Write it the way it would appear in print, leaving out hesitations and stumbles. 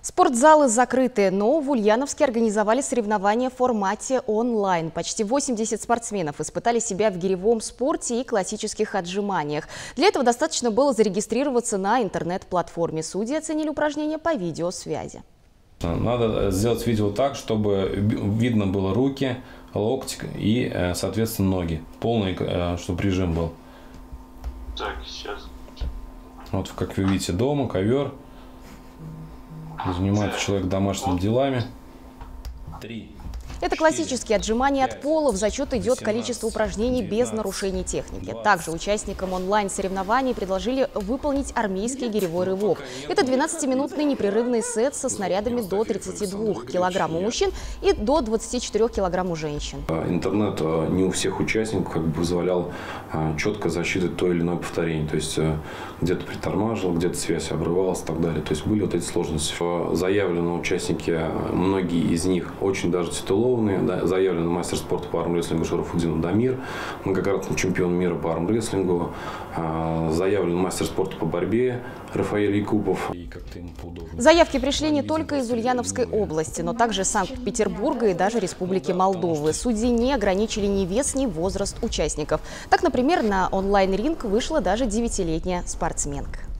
Спортзалы закрыты, но в Ульяновске организовали соревнования в формате онлайн. Почти 80 спортсменов испытали себя в гиревом спорте и классических отжиманиях. Для этого достаточно было зарегистрироваться на интернет-платформе. Судьи оценили упражнения по видеосвязи. Надо сделать видео так, чтобы видно было руки, локти и, соответственно, ноги. Полный, чтобы режим был. Так, сейчас. Вот как вы видите, дома ковер. Занимается человек домашними делами. 3. Это классические отжимания от пола. В зачет идет количество упражнений без нарушений техники. Также участникам онлайн-соревнований предложили выполнить армейский гиревой рывок. Это 12-минутный непрерывный сет со снарядами до 32 килограмм у мужчин и до 24 килограмм у женщин. Интернет не у всех участников позволял четко засчитывать то или иное повторение. То есть где-то притормаживал, где-то связь обрывалась и так далее. То есть были вот эти сложности. Заявлены участники, многие из них очень даже титулованные. Заявлен мастер спорта по армрестлингу Шарафутдинов Дамир, многократный чемпион мира по армрестлингу, заявлен мастер спорта по борьбе Рафаэль Якупов. Заявки пришли не только из Ульяновской области, но также Санкт-Петербурга и даже Республики Молдовы. Судьи не ограничили ни вес, ни возраст участников. Так, например, на онлайн-ринг вышла даже 9-летняя спортсменка.